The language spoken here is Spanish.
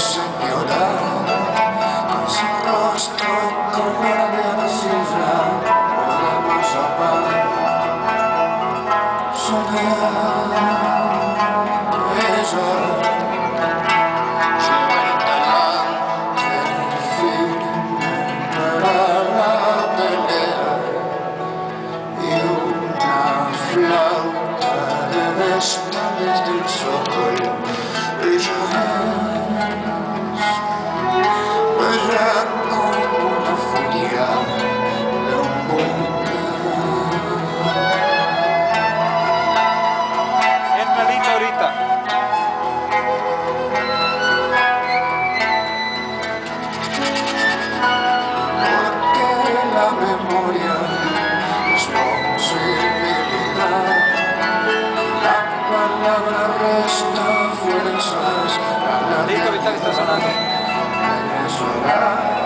señora, con su rostro color de arcilla, podemos amar, soñar, ella lleva el talante firme para la pelea y una flauta de vestales del sol. Ella como una furia de un entra Lito ahorita. Porque la memoria es posibilidad. La palabra resta fuerzas. Lito, Vitale está sonando. Venezuela.